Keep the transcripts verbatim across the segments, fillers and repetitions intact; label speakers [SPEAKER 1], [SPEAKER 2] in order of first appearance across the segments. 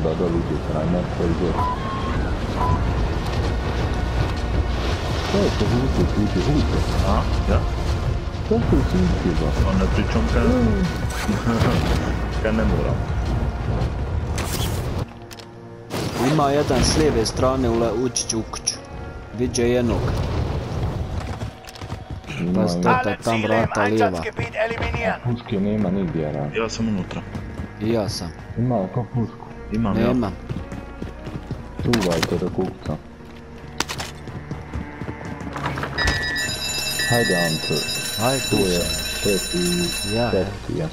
[SPEAKER 1] treba doli utjecaj, neko je gore. Što je to vuče, vuče, vuče?
[SPEAKER 2] A, ja?
[SPEAKER 1] Što se usičiva?
[SPEAKER 2] Pa ne pričam kad... kad ne moram.
[SPEAKER 3] Ima jedan s lijeve strane ući će u kuću. Viđe jednog. Pa stata tam vrata lijeva.
[SPEAKER 1] Puške nema nigdje, rad.
[SPEAKER 2] Ja sam unutra.
[SPEAKER 3] I ja sam.
[SPEAKER 1] Ima li ko pušku?
[SPEAKER 2] Imam ja.
[SPEAKER 3] Nemam.
[SPEAKER 1] Čuvajte da kukca. Hajde, Ante.
[SPEAKER 3] Hajde,
[SPEAKER 1] Tu je
[SPEAKER 3] kuća.
[SPEAKER 1] šef i
[SPEAKER 3] Ja,
[SPEAKER 1] sekcija.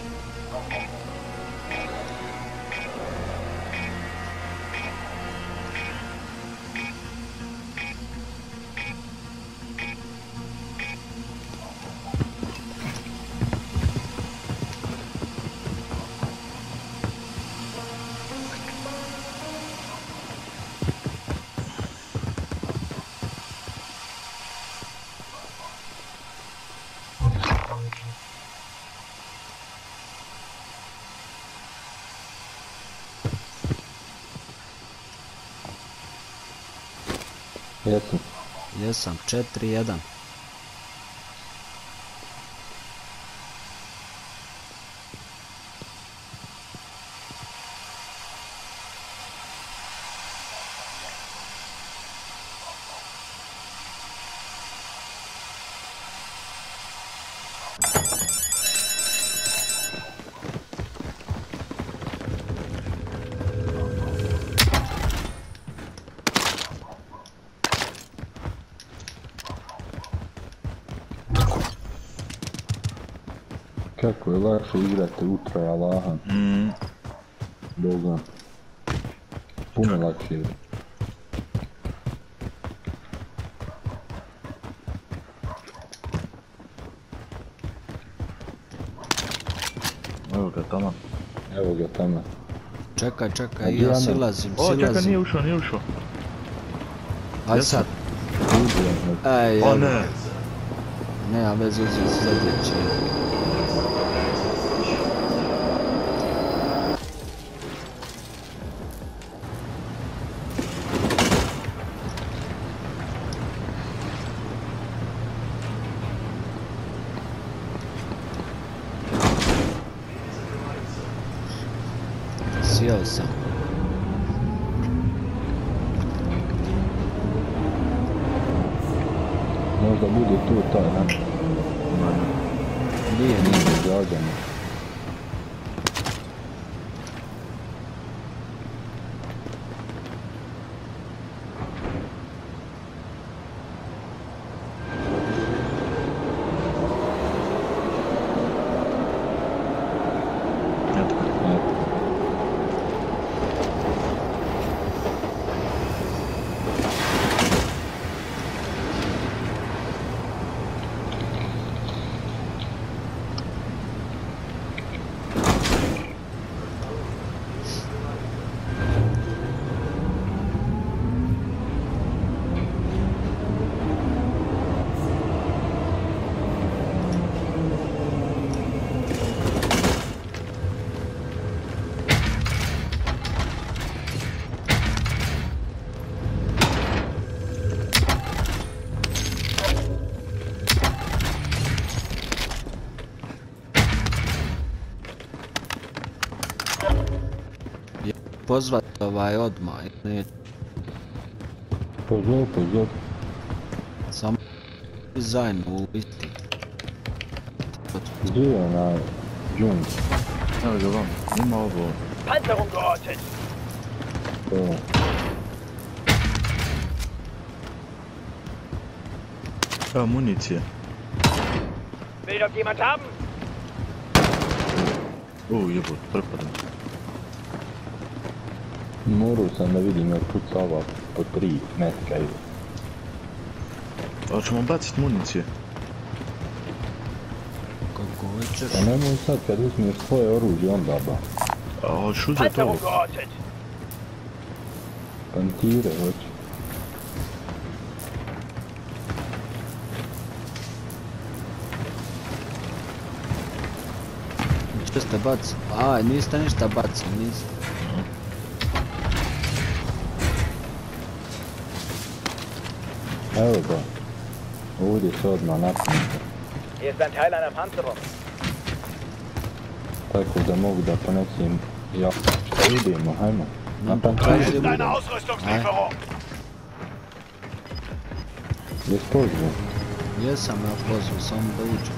[SPEAKER 1] Jesam.
[SPEAKER 3] Jesam, četiri jedan.
[SPEAKER 1] Kako je lakše igrati utroje Allaha?
[SPEAKER 2] Mm.
[SPEAKER 1] Boga. Puno lakše je.
[SPEAKER 2] Evo ga tamo.
[SPEAKER 1] Evo ga tamo.
[SPEAKER 3] Čekaj, čekaj, ja silazim,
[SPEAKER 2] O, čekaj, nije
[SPEAKER 3] silazim.
[SPEAKER 2] ušao, nije ušao.
[SPEAKER 3] Aj sad. Ej,
[SPEAKER 2] O ne.
[SPEAKER 3] nema veze za sljedeći. Sjeo sam.
[SPEAKER 1] Možda bude tu taj, ne?
[SPEAKER 3] Nije, nije.
[SPEAKER 1] Nije gađanje.
[SPEAKER 3] Pozvat ovaj odmah, ne,
[SPEAKER 1] Pozor, pozor.
[SPEAKER 3] samo dizajn u isti.
[SPEAKER 1] Gdje je onaj džung?
[SPEAKER 2] Evo ga vam, ima ovo.
[SPEAKER 4] Panzerung geortet!
[SPEAKER 1] To.
[SPEAKER 2] Evo municije.
[SPEAKER 4] Will doch jemand haben?
[SPEAKER 2] U, jebot, prepadam.
[SPEAKER 1] Morao sam da vidim jer puca ova po tri metka ide.
[SPEAKER 2] Ali ćemo bacit municije.
[SPEAKER 3] Kako hoćeš?
[SPEAKER 1] A nemoj sad kad uzmiješ svoje oružje onda ba.
[SPEAKER 2] A hoćeš uzet ovo?
[SPEAKER 4] Panzerung geortet!
[SPEAKER 1] Pantire hoće.
[SPEAKER 3] Što ste bacili? Aj, niste ništa bacili, niste.
[SPEAKER 1] Evo ga. Ovdje se odmah napnite.
[SPEAKER 4] Hier ist ein Teil einer Panzerung.
[SPEAKER 1] Tako da mogu da ponesim... Ja, šta idemo, hajmo.
[SPEAKER 3] Nam
[SPEAKER 1] Napam
[SPEAKER 3] pokaži
[SPEAKER 1] kraju.
[SPEAKER 4] Eine Ausrüstungslieferung.
[SPEAKER 1] Jes pozvu.
[SPEAKER 3] Jesam ja pozvao, samo da uđem.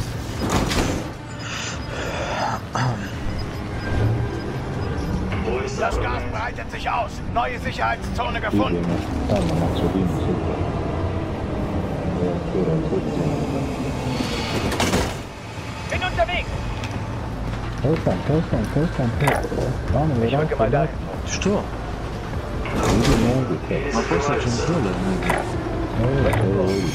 [SPEAKER 4] Das Gas breitet sich aus. Neue Sicherheitszone gefunden.
[SPEAKER 1] Idemo tamo na sredinu, super. Evo, tu razvrćemo.
[SPEAKER 4] Bin unterwegs.
[SPEAKER 1] Tostan, tostan, tostan, tostan. Vamo,
[SPEAKER 4] Ich rücke mal
[SPEAKER 1] vamo,
[SPEAKER 4] dahin.
[SPEAKER 2] Što?
[SPEAKER 1] idemo ovdje sad.
[SPEAKER 2] Ma poslije ćemo dole negdje.
[SPEAKER 1] Evo, evo, ovdje.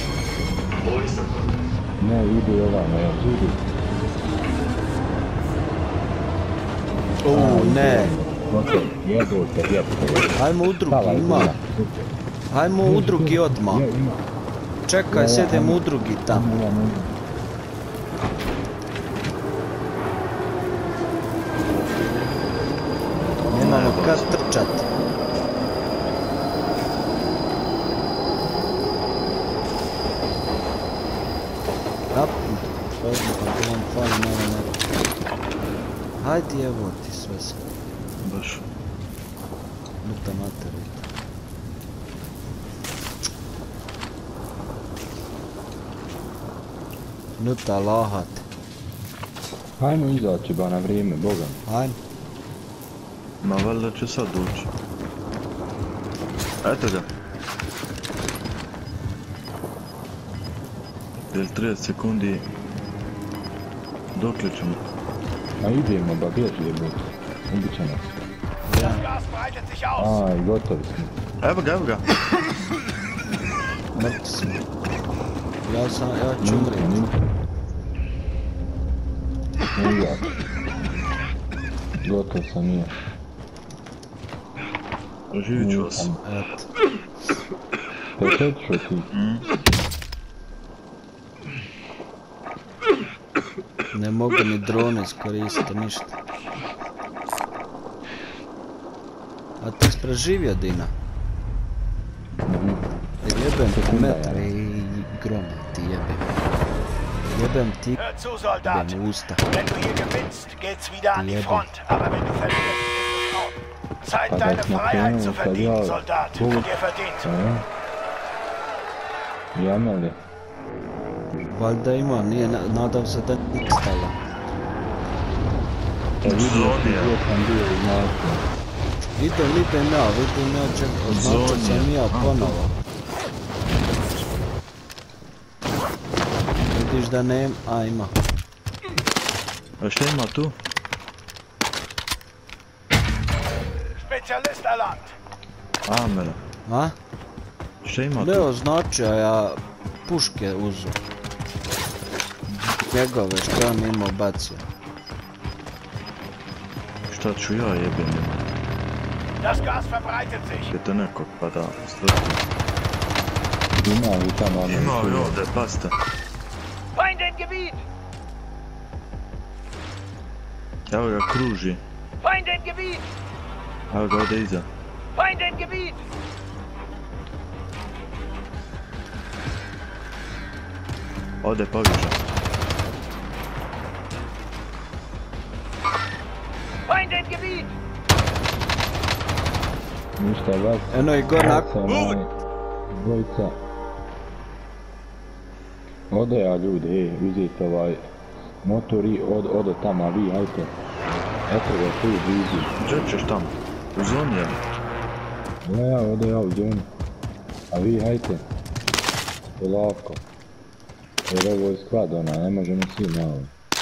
[SPEAKER 1] Ne, idi ovamo, evo, idi.
[SPEAKER 3] Uuu, ne.
[SPEAKER 1] Ok, jebote, jebote.
[SPEAKER 3] Hajmo u drugi, ima. Hajmo u drugi odmah.
[SPEAKER 1] Je, ima.
[SPEAKER 3] Čekaj, sjedem u drugi tamo.
[SPEAKER 1] Ima, ima.
[SPEAKER 3] Nemamo kad trčat. Napnut. Odmah, ako vam fali malo neko. Hajde, evo ti sve se.
[SPEAKER 2] Baš.
[SPEAKER 3] Nuta materija. Nuta lahate.
[SPEAKER 1] Hajmo izaći ba na vrijeme, boga.
[SPEAKER 3] Hajmo.
[SPEAKER 2] Ma valjda će sad doći. Eto ga. Jel trideset sekundi. Dokle ćemo?
[SPEAKER 1] A idemo, ba bježi jebote. Ubit će nas.
[SPEAKER 4] Das Gas breitet sich aus.
[SPEAKER 1] Aj, gotovi smo.
[SPEAKER 2] Evo ga, evo ga.
[SPEAKER 3] Mrtvi smo. Ja sam, ja ću
[SPEAKER 1] Nisam,
[SPEAKER 3] umriti.
[SPEAKER 1] nisam. Ne izaći. Gotov sam nije.
[SPEAKER 2] Oživit ću vas.
[SPEAKER 3] Eto.
[SPEAKER 1] Te šeću ti.
[SPEAKER 3] Ne mogu ni drone iskoristiti, ništa. A ti si preživio, Dina? Jebem ti metre i grom ti jebem. Jebem ti
[SPEAKER 4] Hör zu, Soldat.
[SPEAKER 3] jebem usta.
[SPEAKER 4] Wenn du hier gewinnst, geht's wieder an die
[SPEAKER 3] Jebem.
[SPEAKER 4] Front. Aber wenn du verlierst, ist es out. Zeit,
[SPEAKER 1] Aber
[SPEAKER 4] deine
[SPEAKER 1] das macht
[SPEAKER 4] Freiheit
[SPEAKER 1] keiner,
[SPEAKER 4] zu
[SPEAKER 1] das
[SPEAKER 4] verdienen,
[SPEAKER 1] ja-
[SPEAKER 4] Soldat.
[SPEAKER 1] Gut.
[SPEAKER 4] Von dir verdient.
[SPEAKER 1] Ja. Jameli.
[SPEAKER 3] Valjda ima, nije, na- nadam se da nije stala.
[SPEAKER 1] E vidio si
[SPEAKER 2] Zoni je.
[SPEAKER 1] gdje sam bio i znači.
[SPEAKER 3] Idem, idem ja, vidim ja, ček, označio
[SPEAKER 2] Zoni je.
[SPEAKER 3] sam ja
[SPEAKER 2] A.
[SPEAKER 3] ponovo. Vidiš da nema, a ima.
[SPEAKER 2] A šta ima tu?
[SPEAKER 4] Spezialist erlangt.
[SPEAKER 2] Amela.
[SPEAKER 3] A?
[SPEAKER 2] Šta ima
[SPEAKER 3] Ne
[SPEAKER 2] tu?
[SPEAKER 3] označio, ja puške uzu. Njegove što on imao bacio.
[SPEAKER 2] Šta ću ja jebem?
[SPEAKER 4] Das Gas verbreitet sich.
[SPEAKER 2] Je to nekog pa da strati.
[SPEAKER 1] Ima li tamo ono?
[SPEAKER 2] Ima li ovdje, pasta.
[SPEAKER 4] Feinde im Gebiet.
[SPEAKER 2] Evo ga kruži.
[SPEAKER 4] Feinde im Gebiet.
[SPEAKER 2] Evo ga ovdje iza.
[SPEAKER 4] Feinde im Gebiet.
[SPEAKER 2] Ovdje pobježa.
[SPEAKER 4] Feinde im Gebiet.
[SPEAKER 1] Ništa vas.
[SPEAKER 3] Eno i go na...
[SPEAKER 1] Dvojica. Ode ja ljudi, ej, uzeti ovaj motor i od, ode tamo, a vi hajte. Eto ga tu blizu.
[SPEAKER 2] Gdje ćeš tamo? U zoni je.
[SPEAKER 1] Ja, ja, ode ja u zonu. A vi hajte. Polako. Jer ovo je sklad ona, ne možemo svi na ovo.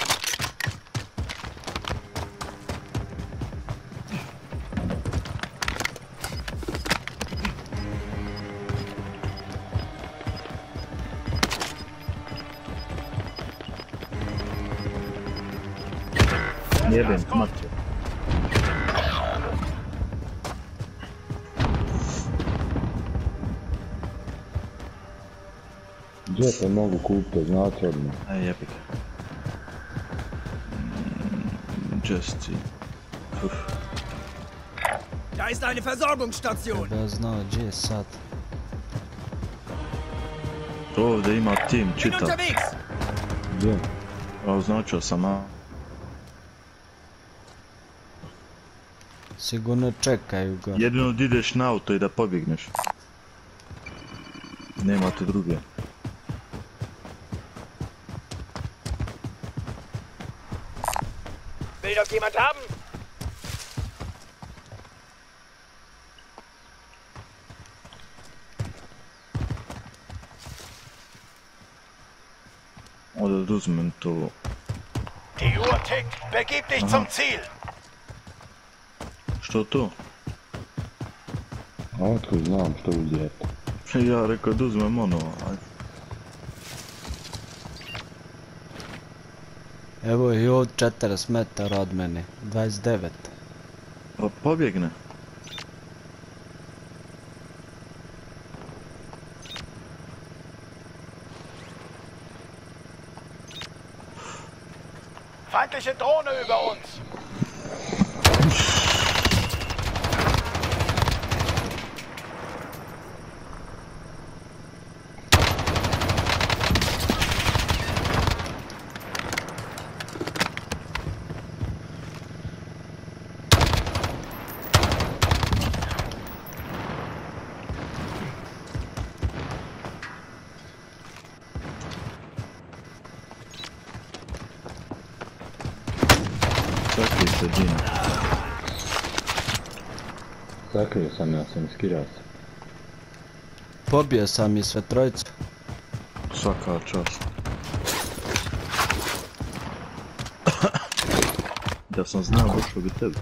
[SPEAKER 2] Jebem, mrtvo.
[SPEAKER 1] Gdje te mogu kupiti, znači odmah.
[SPEAKER 2] Aj jebi ga. Mm, Just see. Uf.
[SPEAKER 5] Da ist eine Versorgungsstation.
[SPEAKER 3] Da znao gdje je sad.
[SPEAKER 2] Ovdje ima tim,
[SPEAKER 4] Bin
[SPEAKER 2] čitav.
[SPEAKER 4] unterwegs!
[SPEAKER 1] Gdje?
[SPEAKER 2] A označio sam, a?
[SPEAKER 3] Sigurno čekaju ga.
[SPEAKER 2] Jedino da ideš na auto i da pobjegneš. Nema tu druge.
[SPEAKER 4] Will das jemand haben?
[SPEAKER 2] Ovdje da uzmem to.
[SPEAKER 4] Die Uhr tickt. Begib dich zum Ziel.
[SPEAKER 2] Što to?
[SPEAKER 1] A otko znam što uzeti.
[SPEAKER 2] Ja rekao da uzmem ono, ajde.
[SPEAKER 3] Evo i ovdje četrdeset metara od mene. dvadeset devet.
[SPEAKER 2] Pa pobjegne.
[SPEAKER 4] Feindliche Drohne über uns.
[SPEAKER 2] Sakri se, Dino.
[SPEAKER 1] Sakrio sam, ja sam iskirao se.
[SPEAKER 3] Pobio sam i sve trojicu.
[SPEAKER 2] Svaka čast. Da sam znao, došao bi tebi.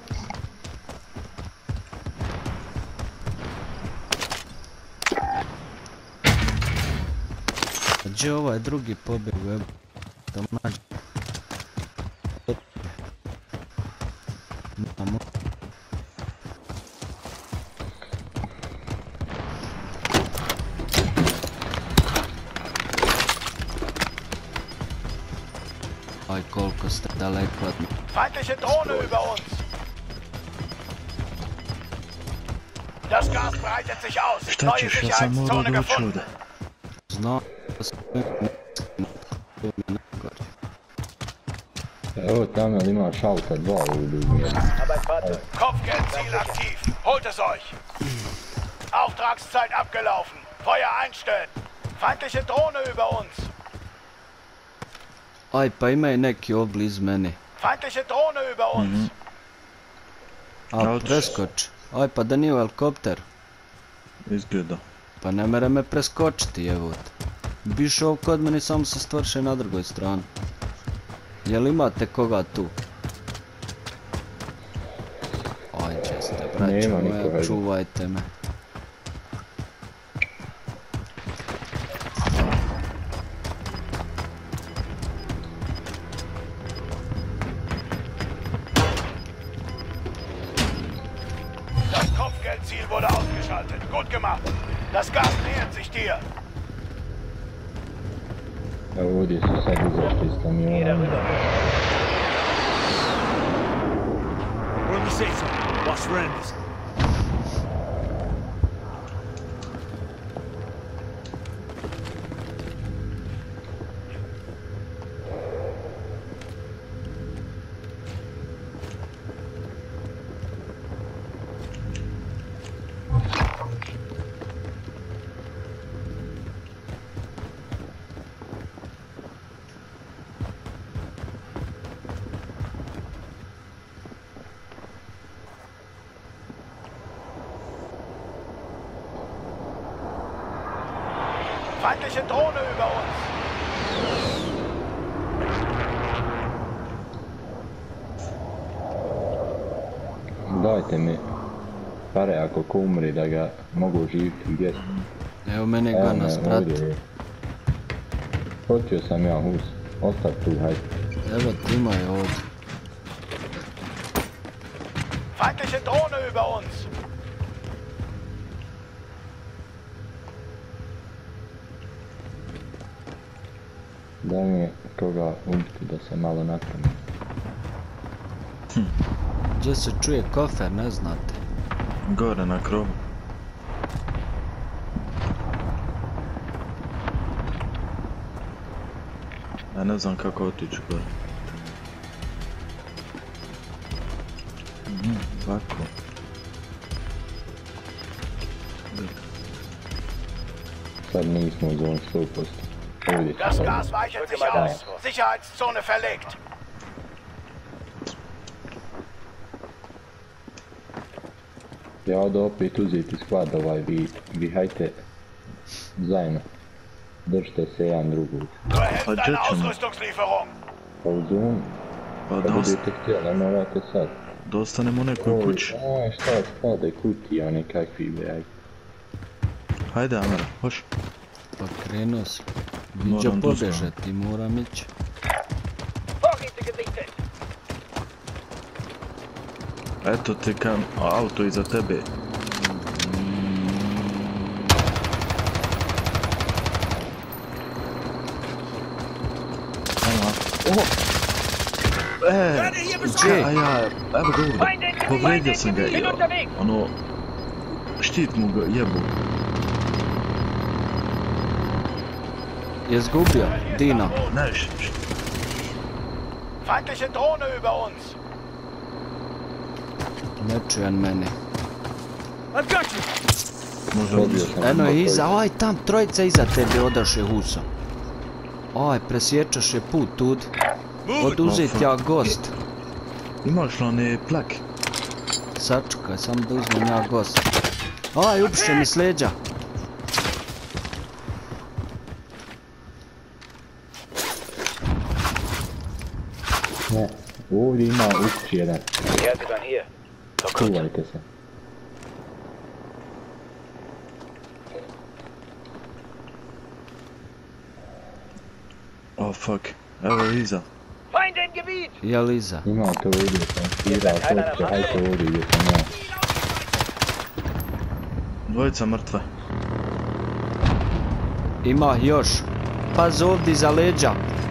[SPEAKER 3] A gdje ovaj drugi pobjegu, evo. Da nađe. Namo. Aj, koliko ste daleko od mene.
[SPEAKER 4] Feindliche Drohne über uns. Das Gas breitet sich aus.
[SPEAKER 2] Šta
[SPEAKER 4] Neue
[SPEAKER 2] ćeš, ja sam morao
[SPEAKER 4] Sicherheitszone
[SPEAKER 2] doći
[SPEAKER 4] gefunden.
[SPEAKER 2] ovdje.
[SPEAKER 3] Znao da sam najgore.
[SPEAKER 1] Evo tamo li imaš auta dva ovdje.
[SPEAKER 4] Kopfgeldziel aktiv. Holt es euch. Auftragszeit abgelaufen. Feuer einstellen. Feindliche Drohne über uns.
[SPEAKER 3] Aj, pa ima i neki ovdje blizu mene.
[SPEAKER 4] Feindliche Drohne über uns.
[SPEAKER 3] A,
[SPEAKER 2] Otišao.
[SPEAKER 3] preskoč. Aj, pa da nije u helikopter.
[SPEAKER 2] Izgleda.
[SPEAKER 3] Pa ne mere me preskočiti, evo te. Bi šao kod mene, samo se stvrše na drugoj strani. Jel imate koga tu? Ajde ste, braćo
[SPEAKER 1] Nema
[SPEAKER 3] moja,
[SPEAKER 1] nikoga.
[SPEAKER 3] čuvajte me.
[SPEAKER 4] Das Kopfgeldziel wurde ausgeschaltet. Gut gemacht. Das Gas nähert sich dir.
[SPEAKER 1] Evo ovdje su sad izašli s kamiona.
[SPEAKER 5] We're in the safe zone. Watch for enemies.
[SPEAKER 4] Feindliche Drohne über uns.
[SPEAKER 1] Dajte mi pare ako ko umri da ga mogu živiti gdje.
[SPEAKER 3] Evo mene ga
[SPEAKER 1] Evo me,
[SPEAKER 3] nas
[SPEAKER 1] ovdje
[SPEAKER 3] prati.
[SPEAKER 1] je. Hoćio sam ja hus. Ostav tu, hajde.
[SPEAKER 3] Evo ti ima je ovdje.
[SPEAKER 4] Feindliche Drohne über uns.
[SPEAKER 1] Daj mi koga ubiti da se malo nakrmi.
[SPEAKER 3] Gdje se čuje kofer, ne znate.
[SPEAKER 2] Gore na krovu. Ja ne znam kako otići gore. Mhm, ovako.
[SPEAKER 1] Sad nismo u zoni sto posto. Ovdje
[SPEAKER 4] Das
[SPEAKER 1] ćemo.
[SPEAKER 4] Gas weicht sich aus. Sicherheitszone verlegt.
[SPEAKER 1] Ja odo opet uzeti sklad ovaj, vi, vi hajte zajedno. Držite se jedan drugog.
[SPEAKER 4] Du erhältst
[SPEAKER 2] Budget
[SPEAKER 4] eine
[SPEAKER 2] schon.
[SPEAKER 4] Ausrüstungslieferung.
[SPEAKER 1] Pa u zonu,
[SPEAKER 2] Pa
[SPEAKER 1] kad
[SPEAKER 2] da, ost-
[SPEAKER 1] budete htjeli, ne morate sad.
[SPEAKER 2] da ostanemo u nekoj kući.
[SPEAKER 1] Oj, šta spade kutija nekakvi bej.
[SPEAKER 2] Hajde Amara, hoš.
[SPEAKER 3] Pa krenuo sam. Viđa
[SPEAKER 2] Moram
[SPEAKER 3] pobježe, ti moram ići.
[SPEAKER 2] Eto ti kam, auto iza tebe. Ajma. Oho! E,
[SPEAKER 3] Gdje?
[SPEAKER 2] a ja, evo ga ovdje. Povredio sam ga i ono, štit mu ga jebu.
[SPEAKER 3] Je zgubio? Dino.
[SPEAKER 2] Ne, š, š,
[SPEAKER 4] Feindliche Drohne über uns.
[SPEAKER 3] Ne čujem mene.
[SPEAKER 5] I've got you!
[SPEAKER 2] možda
[SPEAKER 1] Dobio sam.
[SPEAKER 3] Eno je
[SPEAKER 1] motor.
[SPEAKER 3] iza, oj tam, trojica iza tebe odaše husom. Oj, presječaše put tud. Oduzet ja gost.
[SPEAKER 2] Imaš li one plak?
[SPEAKER 3] Sačekaj, samo da uzmem ja gost. Oj, upše mi s leđa.
[SPEAKER 1] Ne, ovdje ima u kući jedan. Čuvajte se.
[SPEAKER 2] Oh fuck, evo je iza.
[SPEAKER 5] Feinde im Gebiet!
[SPEAKER 3] Je li iza?
[SPEAKER 1] Imate ovdje sam svirao točke, hajte ovdje gdje sam ja.
[SPEAKER 2] Dvojica mrtva.
[SPEAKER 3] Ima još. Paz ovdje iza leđa.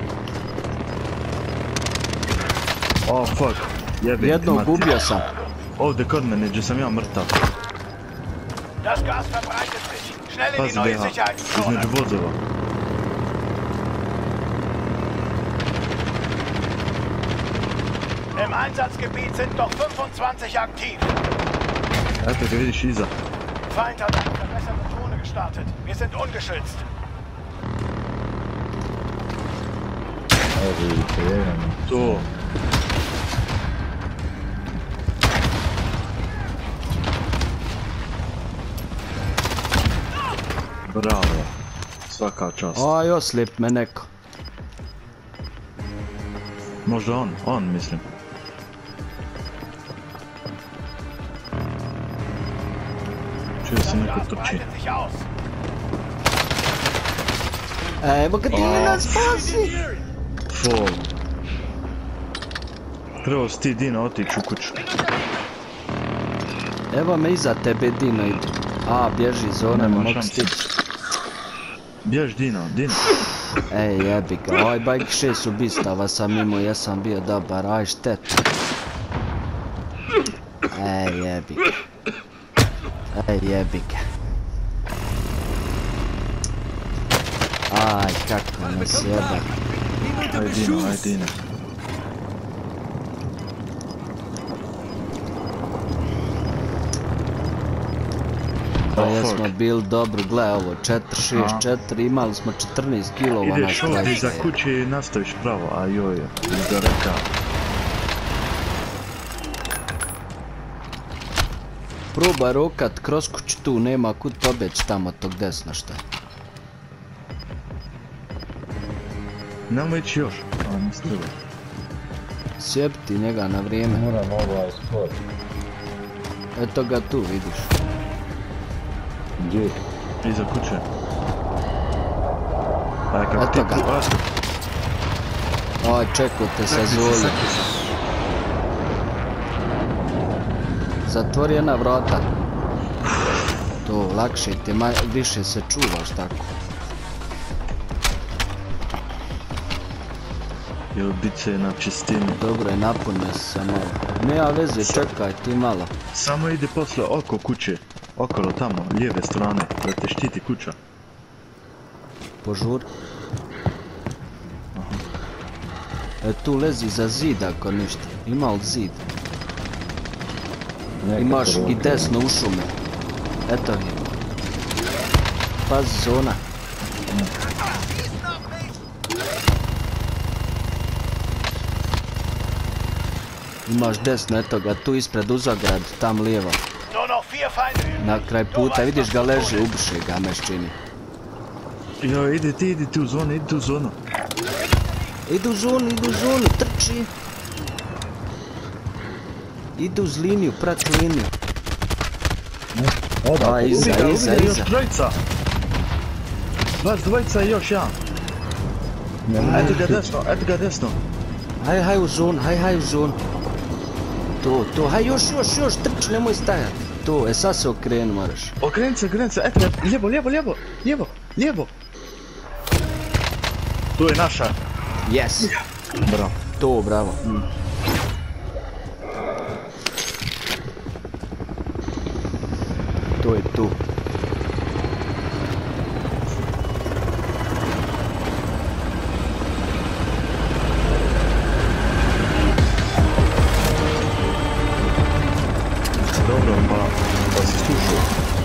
[SPEAKER 2] Oh fuck, jebe
[SPEAKER 3] Jednog ubio sam.
[SPEAKER 2] Ovdje kod mene, gdje sam ja mrtav.
[SPEAKER 4] Das Gas verbreitet sich. Schnell in die
[SPEAKER 2] Pazi
[SPEAKER 4] neue
[SPEAKER 2] B H,
[SPEAKER 4] Sicherheitszone.
[SPEAKER 2] između vozova.
[SPEAKER 4] Im Einsatzgebiet sind noch fünfundzwanzig aktiv.
[SPEAKER 2] Eto ga vidiš iza.
[SPEAKER 4] Feind hat eine verbesserte Zone gestartet. Wir sind ungeschützt.
[SPEAKER 1] Evo vidite, jedan.
[SPEAKER 2] To. Bravo. Svaka čast.
[SPEAKER 3] Oj, oslijep me neko.
[SPEAKER 2] Možda on, on mislim. Čuo
[SPEAKER 4] Das
[SPEAKER 2] sam neko
[SPEAKER 4] Gas
[SPEAKER 2] trči.
[SPEAKER 4] breitet sich aus.
[SPEAKER 3] Evo ga ti mi nas spasi.
[SPEAKER 2] Fall. Trebao si ti Dino otići u kuću.
[SPEAKER 3] Evo me iza tebe Dino ide. A, bježi zona, ne
[SPEAKER 2] Nema
[SPEAKER 3] mogu
[SPEAKER 2] šanse.
[SPEAKER 3] stići.
[SPEAKER 2] Bjež Dino, Dino.
[SPEAKER 3] Ej, jebi ga, ovaj bajk šest ubistava sam imao, jesam bio dobar, aj šteta. Ej, jebi ga. Ej, jebi ga. Aj, kako nas jebe.
[SPEAKER 2] Aj Dino, aj Dino.
[SPEAKER 3] Pa
[SPEAKER 2] Oh,
[SPEAKER 3] jesmo
[SPEAKER 2] fuck.
[SPEAKER 3] bili dobro, gle ovo, četiri šest četiri, imali smo četrnaest kilova na
[SPEAKER 2] Ideš ovdje iza
[SPEAKER 3] strajke.
[SPEAKER 2] kuće i nastaviš pravo, a joj, iza reka.
[SPEAKER 3] Probaj rokat kroz kuću tu, nema kud pobjeći tamo tog desno šta je.
[SPEAKER 2] Nemo ići još, a ne treba.
[SPEAKER 3] Sjebiti njega na vrijeme.
[SPEAKER 1] Moram ovaj sport.
[SPEAKER 3] Eto ga tu, vidiš.
[SPEAKER 1] Gdje?
[SPEAKER 2] Iza kuće. A kako
[SPEAKER 3] Eto
[SPEAKER 2] ti
[SPEAKER 3] ga.
[SPEAKER 2] ku... A,
[SPEAKER 3] Oj, čekaj te sa zoli. Zatvori jedna vrata. To, lakše ti, maj, više se čuvaš tako.
[SPEAKER 2] jel bice na čistini.
[SPEAKER 3] Dobro je, napunio se malo. Nema veze, čekaj ti malo.
[SPEAKER 2] Samo ide posle oko kuće. Okolo tamo, lijeve strane, da te štiti kuća.
[SPEAKER 3] Požur. E, tu lezi za zid ako ništa. Ima li zid?
[SPEAKER 1] Neka
[SPEAKER 3] Imaš
[SPEAKER 1] prvo
[SPEAKER 3] i
[SPEAKER 1] krene.
[SPEAKER 3] desno u šume. Eto je. Pazi zona. Imaš desno, eto ga, tu ispred uzograd, tam lijevo.
[SPEAKER 4] Nur noch vier Feinde übrig.
[SPEAKER 3] Na kraj puta, vidiš ga leži, ubiši ga, meščini.
[SPEAKER 2] Jo, ide ti, ide ti u zonu, ide ti u zonu.
[SPEAKER 3] Idu u zonu, idu u zonu, trči. Idu uz liniju, prati liniju.
[SPEAKER 1] Oda,
[SPEAKER 3] A, iza,
[SPEAKER 2] Ide ga,
[SPEAKER 3] iza,
[SPEAKER 2] ide još
[SPEAKER 3] iza.
[SPEAKER 2] trojica. Vas dvojica i još jedan.
[SPEAKER 1] ne,
[SPEAKER 2] Eto ga desno, eto ga desno.
[SPEAKER 3] Haj, haj u zonu, haj, haj u zonu. To, to, haj još, još, još, trči, nemoj stajati. To, e sad se okrenu moraš.
[SPEAKER 2] Okreni se, okreni se, eto ga, lijevo, lijevo, lijevo, lijevo, lijevo. Tu je naša.
[SPEAKER 3] Yes.
[SPEAKER 2] Bravo.
[SPEAKER 3] To, bravo. To je tu.
[SPEAKER 2] Dobro, pa, pa si slušao.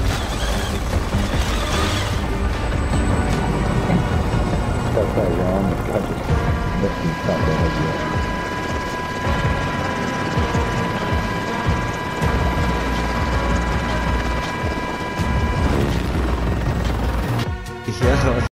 [SPEAKER 1] šta taj, ja ono kažeš, da sam sad doladio.
[SPEAKER 3] Ja,